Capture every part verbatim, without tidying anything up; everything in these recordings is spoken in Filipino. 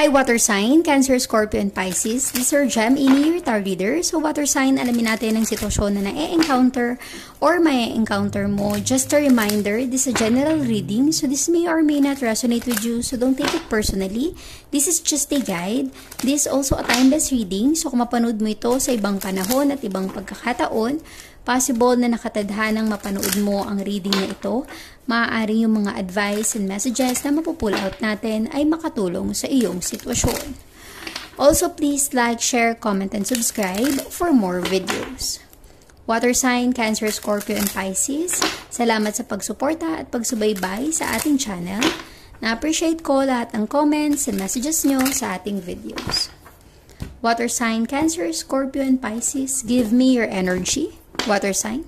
Hi, water sign, Cancer, Scorpio, and Pisces. This is your Gem Ini, your tarot reader. So, water sign, alamin natin ang sitwasyon na na-encounter or may encounter mo. Just a reminder, this is a general reading. So, this may or may not resonate with you. So, don't take it personally. This is just a guide. This is also a timeless reading. So, kung mapanood mo ito sa ibang panahon at ibang pagkakataon, possible na nakatadhanang mapanood mo ang reading na ito, maaaring yung mga advice and messages na mapupull out natin ay makatulong sa iyong sitwasyon. Also, please like, share, comment, and subscribe for more videos. Water sign, Cancer, Scorpio, and Pisces, salamat sa pagsuporta at pagsubaybay sa ating channel. Na-appreciate ko lahat ng comments and messages nyo sa ating videos. Water sign, Cancer, Scorpio, and Pisces, give me your energy. Water sign.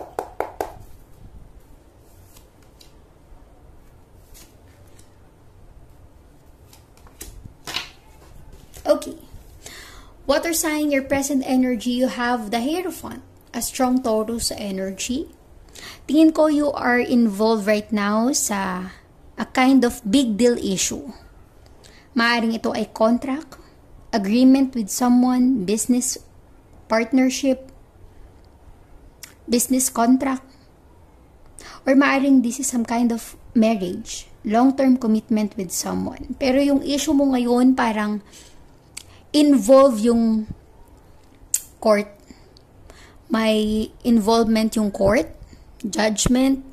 Okay. Water sign, your present energy, you have the Hierophant, a strong Taurus energy. Tingin ko you are involved right now sa a kind of big deal issue. Maaring ito ay contract, agreement with someone, business partnership, business contract, or maaring this is some kind of marriage, long-term commitment with someone. Pero yung issue mo ngayon parang involve yung court. May involvement yung court, judgment,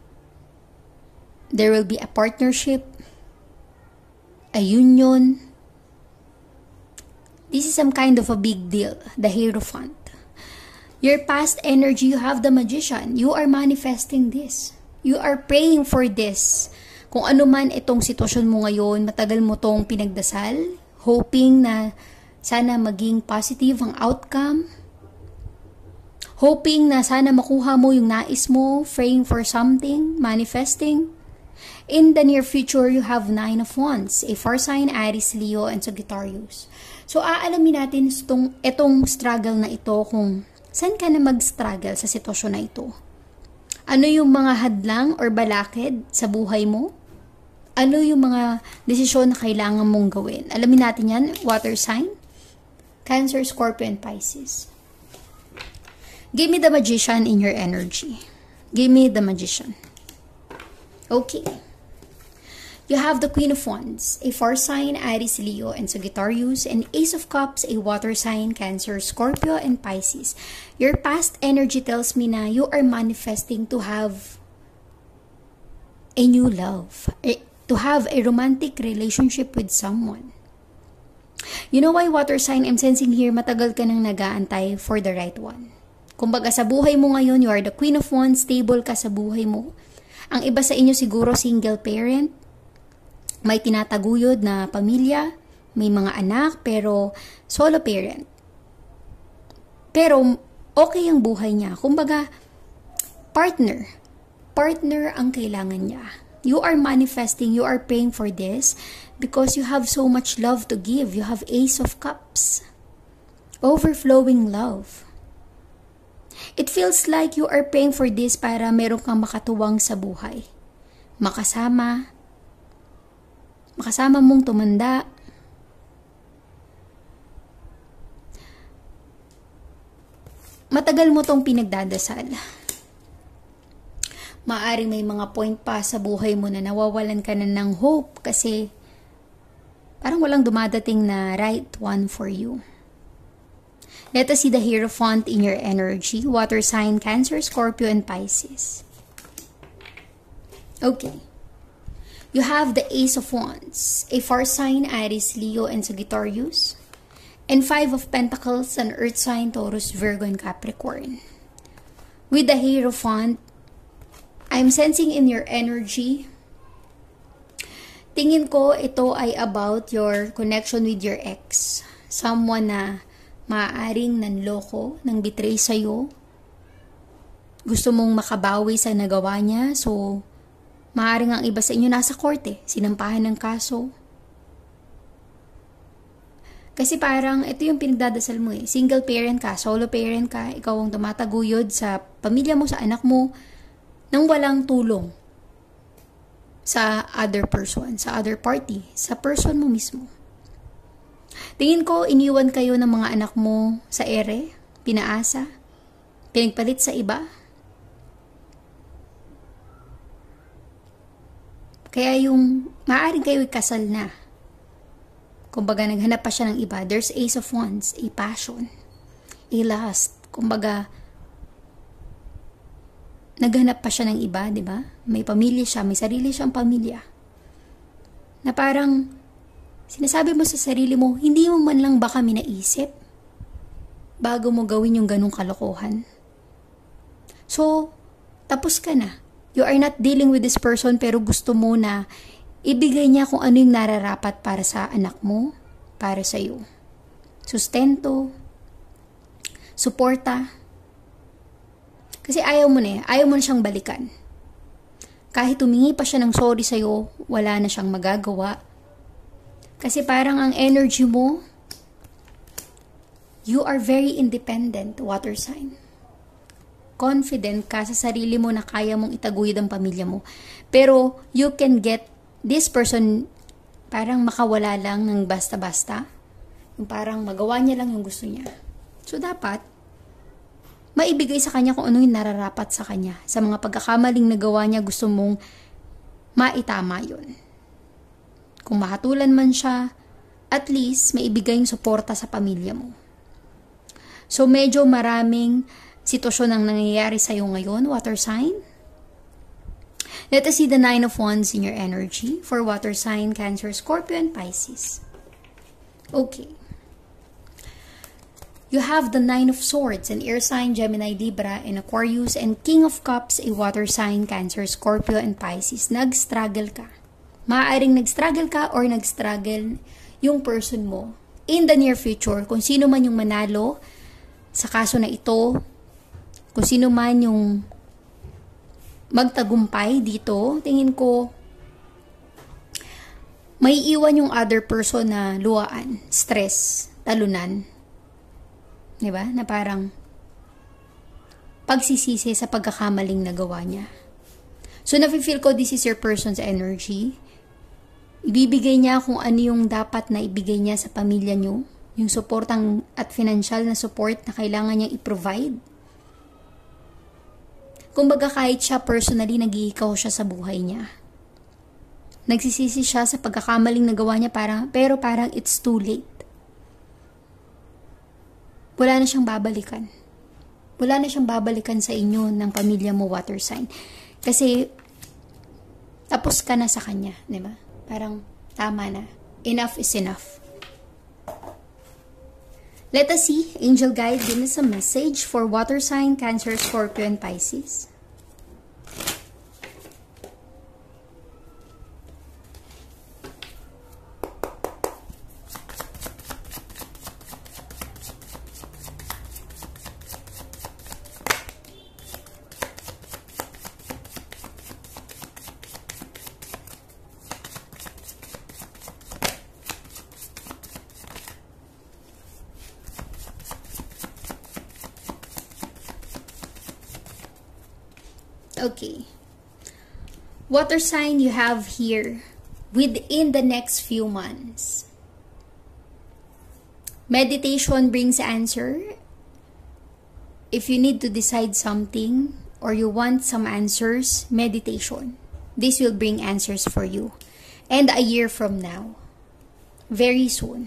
there will be a partnership, a union. This is some kind of a big deal, the Hierophant. Your past energy, you have the Magician. You are manifesting this. You are praying for this. Kung ano man itong sitwasyon mo ngayon, matagal mo tong pinagdasal, hoping na sana maging positive ang outcome. Hoping na sana makuha mo yung nais mo, praying for something, manifesting. In the near future, you have Nine of Wands, a fire sign, Aries, Leo, and Sagittarius. So, aalamin natin itong, itong struggle na ito kung saan ka na mag-struggle sa sitwasyon na ito? Ano yung mga hadlang or balakid sa buhay mo? Ano yung mga desisyon na kailangan mong gawin? Alamin natin yan, water sign, Cancer, Scorpio, and Pisces. Give me the Magician in your energy. Give me the Magician. Okay. You have the Queen of Wands, a fire sign, Aries, Leo, and Sagittarius, and Ace of Cups, a water sign, Cancer, Scorpio, and Pisces. Your past energy tells me na you are manifesting to have a new love, to have a romantic relationship with someone. You know why, water sign, I'm sensing here, matagal ka nang nag-aantay for the right one. Kumbaga sa buhay mo ngayon, you are the Queen of Wands, stable ka sa buhay mo. Ang iba sa inyo siguro single parent, may tinataguyod na pamilya, may mga anak, pero solo parent. Pero okay ang buhay niya. Kumbaga, partner. Partner ang kailangan niya. You are manifesting, you are praying for this because you have so much love to give. You have Ace of Cups. Overflowing love. It feels like you are praying for this para meron kang makatuwang sa buhay. Makasama, makasama mong tumanda. Matagal mo tong pinagdadasal. Maaring may mga point pa sa buhay mo na nawawalan ka na ng hope kasi parang walang dumadating na right one for you. Let us see the Hierophant in your energy. Water sign, Cancer, Scorpio, and Pisces. Okay. You have the Ace of Wands, a fire sign, Aries, Leo, and Sagittarius, and Five of Pentacles, an earth sign, Taurus, Virgo, and Capricorn. With the Hierophant, I'm sensing in your energy, tingin ko ito ay about your connection with your ex. Someone na maaaring nanloko, nang betray sa'yo. Gusto mong makabawi sa nagawa niya, so maaaring ang iba sa inyo nasa korte, sinampahan ng kaso. Kasi parang ito yung pinagdadasal mo eh. Single parent ka, solo parent ka, ikaw ang tumataguyod sa pamilya mo, sa anak mo, nang walang tulong sa other person, sa other party, sa person mo mismo. Tingin ko, iniwan kayo ng mga anak mo sa ere, pinaasa, pinagpalit sa iba. Kaya yung maaaring kayo ikasal na. Kumbaga, naghanap pa siya ng iba. There's Ace of Wands, a passion, a lust. Kumbaga, naghanap pa siya ng iba, di ba? May pamilya siya, may sarili siyang pamilya. Na parang, sinasabi mo sa sarili mo, hindi mo man lang ba kami naisip bago mo gawin yung ganong kalokohan? So, tapos ka na. You are not dealing with this person pero gusto mo na ibigay niya kung ano yung nararapat para sa anak mo, para sa iyo. Sustento, suporta. Kasi ayaw mo na eh. Ayaw mo na siyang balikan. Kahit humingi pa siya ng sorry sa'yo, wala na siyang magagawa. Kasi parang ang energy mo, you are very independent, water sign. Confident ka sa sarili mo na kaya mong itaguyod ang pamilya mo. Pero you can get this person parang makawala lang ng basta-basta. Yung parang magawa niya lang yung gusto niya. So dapat, maibigay sa kanya kung ano yung nararapat sa kanya. Sa mga pagkakamaling nagawa niya, gusto mong maitama yun. Kung mahatulan man siya, at least maibigay yung suporta sa pamilya mo. So medyo maraming sitwasyon ang nangyayari sa'yo ngayon, water sign. Let us see the Nine of Wands in your energy for water sign, Cancer, Scorpio, and Pisces. Okay. You have the Nine of Swords, an air sign, Gemini, Libra, and Aquarius, and King of Cups, a water sign, Cancer, Scorpio, and Pisces. Nag-struggle ka. Maaaring nag-struggle ka or nag-struggle yung person mo. In the near future, kung sino man yung manalo sa kaso na ito, kung sino man yung magtagumpay dito, tingin ko, may iwan yung other person na luwaan, stress, talunan. Diba? Na parang pagsisisi sa pagkakamaling nagawa niya. So, nafe-feel ko this is your person's energy. Ibibigay niya kung ano yung dapat na ibigay niya sa pamilya niyo. Yung supportang at financial na support na kailangan niyang i-provide. Kumbaga kahit siya personally, nag-iikaw siya sa buhay niya. Nagsisisi siya sa pagkakamaling nagawa niya, parang, pero parang it's too late. Wala na siyang babalikan. Wala na siyang babalikan sa inyo ng pamilya mo, water sign. Kasi, tapos ka na sa kanya, di ba? Parang, tama na. Enough is enough. Let us see, angel guide, give us a message for water sign, Cancer, Scorpio, and Pisces. Okay. Water sign you have here within the next few months. Meditation brings answer. If you need to decide something or you want some answers, meditation. This will bring answers for you. And a year from now. Very soon.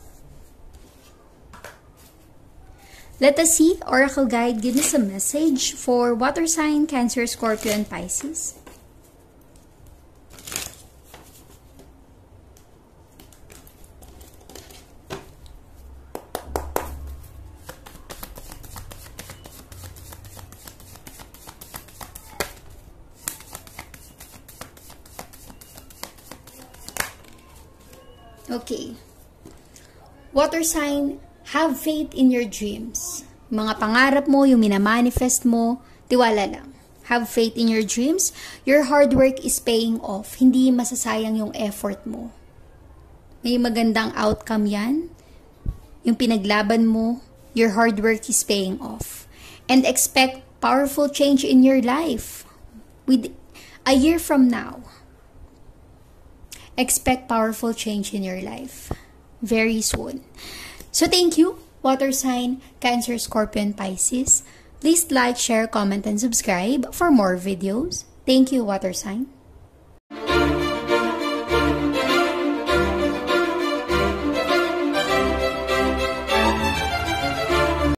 Let us see, Oracle Guide, give us a message for water sign, Cancer, Scorpio, and Pisces. Okay. Water sign, have faith in your dreams. Mga pangarap mo, yung minamanifest mo, tiwala lang. Have faith in your dreams. Your hard work is paying off. Hindi masasayang yung effort mo. May magandang outcome yan. Yung pinaglaban mo, your hard work is paying off. And expect powerful change in your life. With a year from now, expect powerful change in your life. very soon. So thank you, water sign, Cancer, Scorpion, Pisces. Please like, share, comment, and subscribe for more videos. Thank you, water sign.